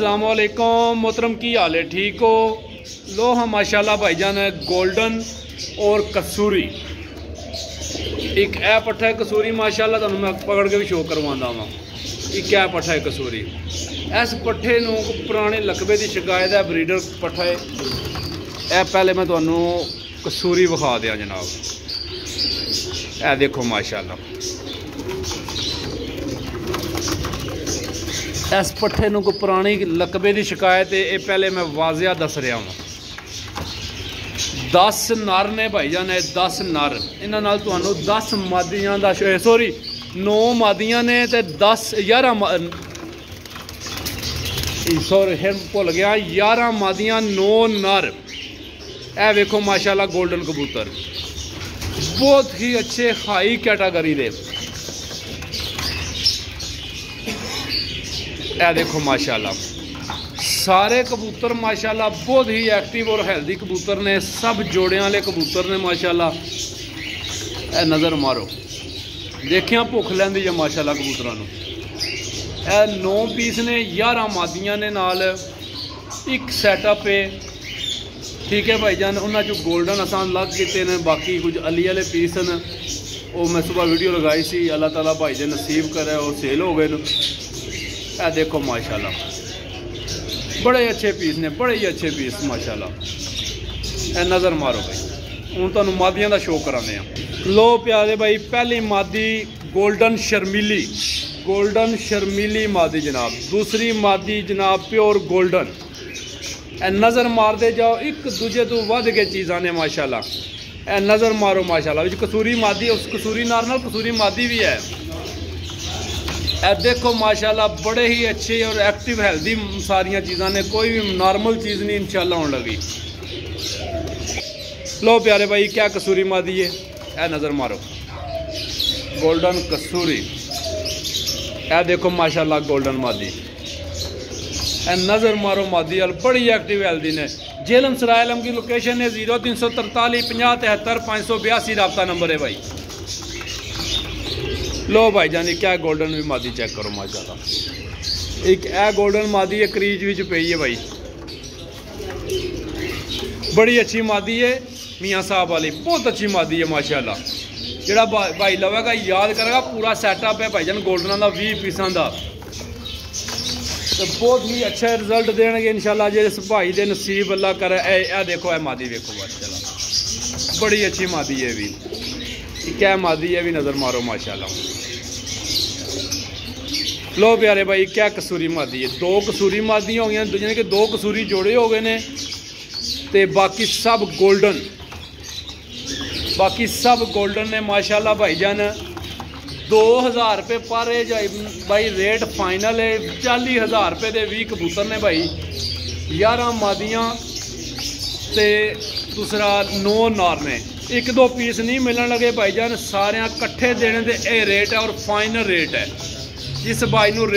अस्सलाम वालेकुम मोहतरम, की हाल है? ठीक हो? लो हम माशाल्लाह भाईजान है गोल्डन और कसूरी एक ऐ पट्ठा है कसूरी माशाल्लाह तुहानू मैं पकड़ के भी शो करवांदा वां। एक ऐ पट्ठा है कसूरी, इस पट्ठे नूं पुराने लकबे की शिकायत है, ब्रीडर पट्ठा है। ए पहले मैं तुहानू कसूरी विखा दिया जनाब, ए देखो माशाल्लाह इस पट्ठे नूं कोई पुरानी लकबे की शिकायत है। ये पहले मैं वाजिया दस रहा हूँ। 10 नर ने भाईजान है, 10 नर। इन्हां नाल तुहानू 10 मादियां दा सॉरी 9 मादियां ने ते 11 सॉरी भुल गया 11 मादियां 9 नर। ए वेखो माशाल्लाह गोल्डन कबूतर बहुत ही अच्छे हाई कैटागरी दे। ए देखो माशाल्लाह सारे कबूतर माशाल्लाह बहुत ही एक्टिव और हेल्दी कबूतर ने, सब जोड़ियां वाले कबूतर ने माशाल्लाह। ए नज़र मारो, देखिया भुख लैंदी है माशाल्लाह कबूतरां नूं। ए 9 पीस ने, 11 मादियां ने, नाल एक सैटअप है। ठीक है भाईजान, उन्हां चों गोल्डन असां अलग कीते ने, बाकी कुछ अली वाले पीस न, वो मैं सुबह वीडियो लगाई सी। अल्लाह ताला भाई दे नसीब करे वो सेल हो गए न। ए देखो माशाल्लाह बड़े अच्छे पीस ने, बड़े ही अच्छे पीस माशाल्लाह। ए नज़र मारो भाई, हूँ तुहानू मादियां दा शो कराने आ। लो प्यारे भाई, पहली मादी गोल्डन शर्मीली, गोल्डन शर्मीली मादी जनाब। दूसरी मादी जनाब प्योर गोल्डन। ए नज़र मारते जाओ, एक दूजे तो वध के चीज़ां ने माशाल्लाह। ए नज़र मारो माशाल्लाह, विच कसूरी मादी, उस कसूरी नार नाल कसूरी मादी भी है। ए देखो माशाल्लाह बड़े ही अच्छे और एक्टिव हेल्दी सारिया चीज़ां ने, कोई भी नॉर्मल चीज़ नहीं इंशाल्लाह होने लगी। लो प्यारे भाई, क्या कसूरी मादी है? ए नज़र मारो गोल्डन कसूरी। ए देखो माशाल्लाह गोल्डन मादी। ए नज़र मारो मादी वाल, बड़ी एक्टिव हेल्दी ने। जेलम सरायलम की लोकेशन है 0343 50 73 582 रब्ता नंबर है भाई। लो भाई जानी क्या गोल्डन भी मादी चेक करो माशाल्लाह। एक ए गोल्डन मादी है, क्रीज विच पई है भाई, बड़ी अच्छी मादी है मियाँ साहब वाली, बहुत अच्छी मादी है माशाल्लाह। जिहड़ा भाई लवेगा याद करेगा, पूरा सैटअप है भाईजान गोल्डन का 20 पीसा का, तो बहुत ही अच्छा रिजल्ट देंगे इंशाल्लाह जिस भाई दे नसीब अल्लाह करे। ए देखो ए मादी देखो माशाल्लाह, बड़ी अच्छी मादी है भी। क्या मादी है भी, नज़र मारो माशाल्लाह। लो प्यारे भाई, क्या कसूरी मादी है? 2 कसूरी मादियाँ हो गई, यानी कि 2 कसूरी जोड़े हो गए ने, ते बाकी सब गोल्डन, बाकी सब गोल्डन ने माशाल्लाह भाईजान। 2000 रुपये पर भाई रेट फाइनल है। 40,000 रुपये के 20 कबूतर ने भाई, 11 मादियाँ ते दूसरा 9 नार ने। 1-2 पीस नहीं मिलने लगे भाईजान, सारे कट्ठे देने दे ये रेट है और फाइनल रेट है। जिस भाई नूं